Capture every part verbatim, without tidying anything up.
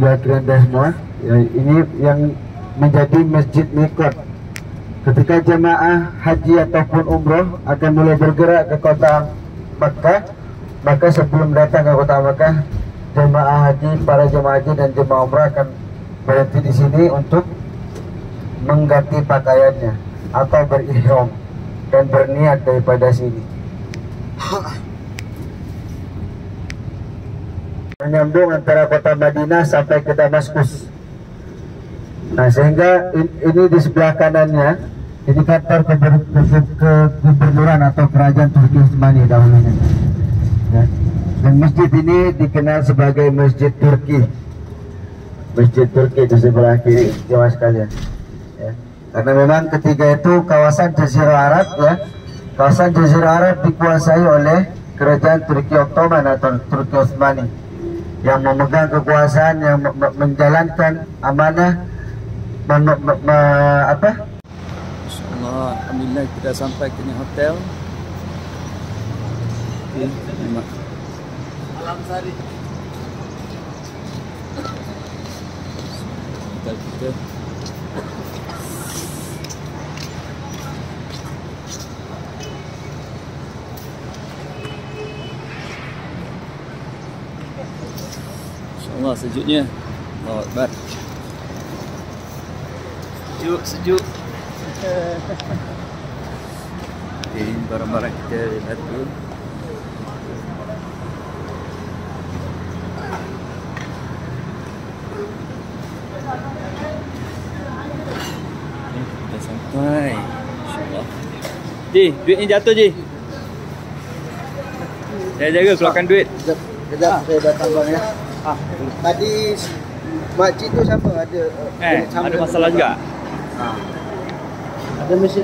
sebelah kiri Anda semua. Ya, ini yang menjadi masjid mikot. Ketika jemaah haji ataupun umroh akan mulai bergerak ke kota Makkah, maka sebelum datang ke kota Makkah, jemaah haji, para jemaah haji dan jemaah umroh akan berhenti di sini untuk mengganti pakaiannya atau berihram dan berniat daripada sini. Menyambung antara kota Madinah sampai ke Damaskus. Nah, sehingga ini di sebelah kanannya ini kantor kegubernuran atau kerajaan Turki Utsmani dahulunya. Ya. Dan masjid ini dikenal sebagai Masjid Turki. Masjid Turki di sebelah kiri, jemaah sekalian. Ya. Karena memang ketika itu kawasan Jazirah Arab, ya, kawasan Jazirah Arab dikuasai oleh kerajaan Turki Ottoman atau Turki Utsmani yang memegang kekuasaan, yang menjalankan amanah, men apa? Insyaallah, alhamdulillah kita sampai ke hotel. Okay, memang. Alam Sari. Hotel kita. Insyaallah sejuknya. Allahu Akbar. Sejuk, sejuk. Okay, barang-barang kita lihat dulu. Okay, kita sampai. InsyaAllah. Ji, duit ni jatuh Ji. Saya jaga keluarkan duit. Kejap, kejap ah. Saya datang bang ya. Ah. Tadi makcik tu siapa? Ada Eh, ada masalah juga. Ah. Ada masjid.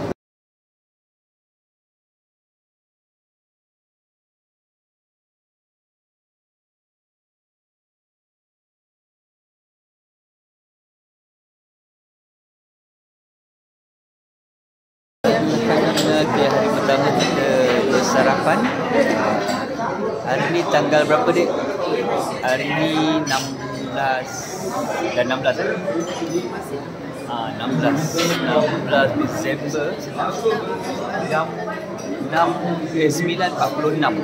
Okay, hari pertama kita bersarapan. Hari ni tanggal berapa dik? Hari ni enam belas dan enam belas eh? Ah, enam belas Disember jam enam eh, sembilan empat puluh enam.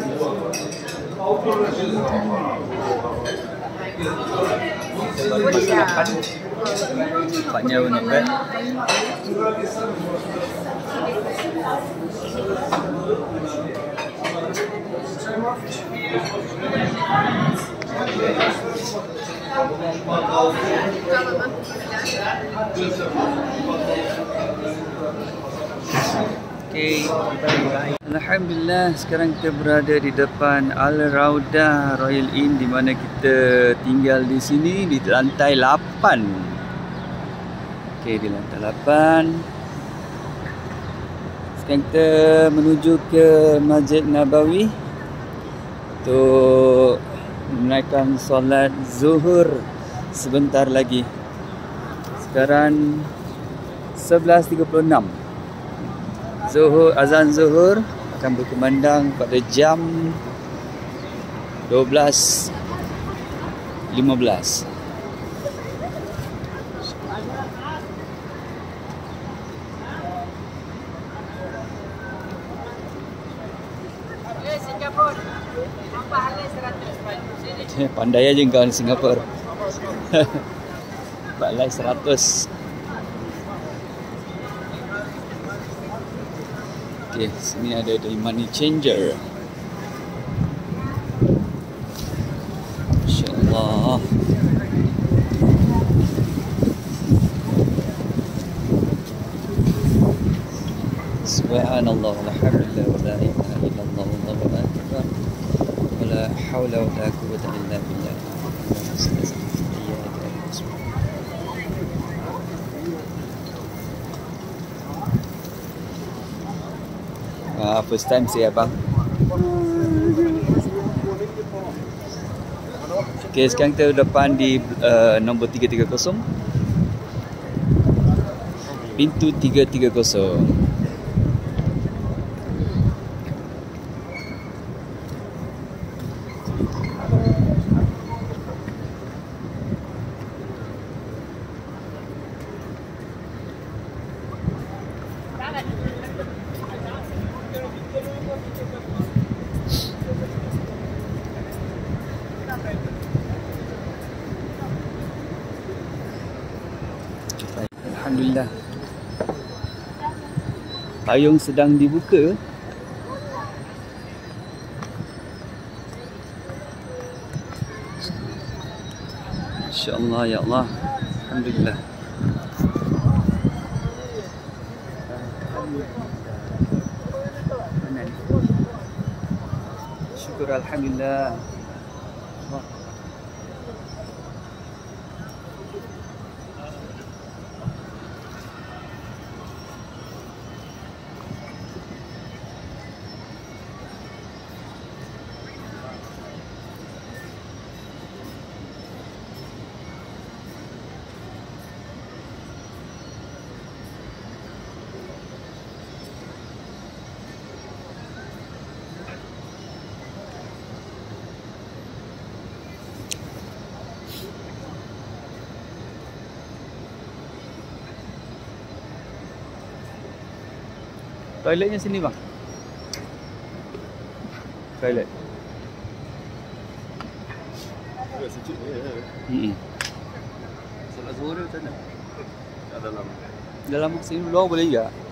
Kita baru bersarapan. Nampaknya not bad. Okay, alhamdulillah sekarang kita berada di depan Al Raudah Royal Inn di mana kita tinggal di sini di lantai lapan. Okay, di lantai lapan. Sekarang kita menuju ke Masjid Nabawi untuk menunaikan solat zuhur sebentar lagi. Sekarang sebelas tiga puluh enam. Zuhur, azan zuhur akan berkumandang pada jam dua belas lima belas. Pandai aja kau di Singapura. Balai seratus. Okay, sini ada the money changer. InsyaAllah. Subhanallah, alhamdulillah, wa la ilaha illallah, wallahu akbar, wa la hawla wa la quwwata illa billah. Uh, first time saya abang. Okay, sekarang kita depan di uh, nombor tiga tiga kosong. Pintu tiga tiga kosong. Alhamdulillah. Payung sedang dibuka. Insya-Allah ya Allah. Alhamdulillah. Syukur alhamdulillah. Allah. Toiletnya sini bang. Toilet. Agak sejuk ni ya. Hmm. Salat zuhur dia macam mana? Kat dalam. Dalam sini luar boleh juga.